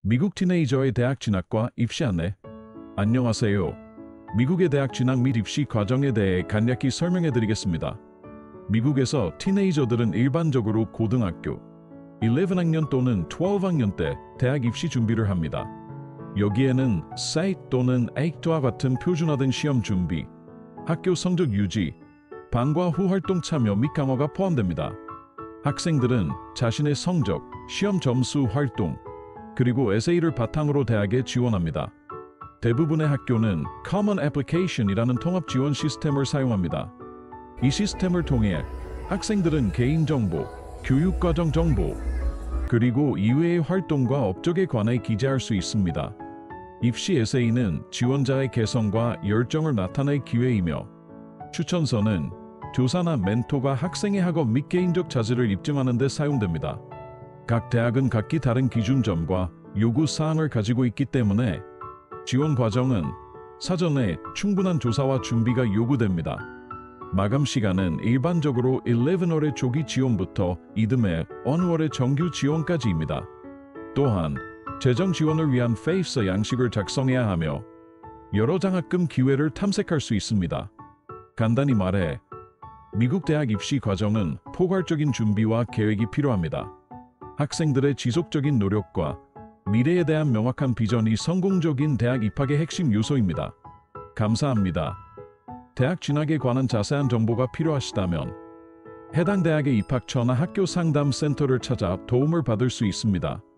미국 티네이저의 대학 진학과 입시 안내. 안녕하세요. 미국의 대학 진학 및 입시 과정에 대해 간략히 설명해 드리겠습니다. 미국에서 티네이저들은 일반적으로 고등학교 11학년 또는 12학년 때 대학 입시 준비를 합니다. 여기에는 SAT 또는 ACT와 같은 표준화된 시험 준비, 학교 성적 유지, 방과 후 활동 참여 및 강화가 포함됩니다. 학생들은 자신의 성적, 시험 점수, 활동, 그리고 에세이를 바탕으로 대학에 지원합니다. 대부분의 학교는 Common Application이라는 통합 지원 시스템을 사용합니다. 이 시스템을 통해 학생들은 개인정보, 교육과정 정보, 그리고 이외의 활동과 업적에 관해 기재할 수 있습니다. 입시 에세이는 지원자의 개성과 열정을 나타낼 기회이며, 추천서는 교사나 멘토가 학생의 학업 및 개인적 자질을 입증하는 데 사용됩니다. 각 대학은 각기 다른 기준점과 요구 사항을 가지고 있기 때문에 지원 과정은 사전에 충분한 조사와 준비가 요구됩니다. 마감 시간은 일반적으로 11월의 조기 지원부터 이듬해 on월의 정규 지원까지입니다. 또한 재정 지원을 위한 페이서 양식을 작성해야 하며 여러 장학금 기회를 탐색할 수 있습니다. 간단히 말해 미국 대학 입시 과정은 포괄적인 준비와 계획이 필요합니다. 학생들의 지속적인 노력과 미래에 대한 명확한 비전이 성공적인 대학 입학의 핵심 요소입니다. 감사합니다. 대학 진학에 관한 자세한 정보가 필요하시다면 해당 대학의 입학처나 학교 상담 센터를 찾아 도움을 받을 수 있습니다.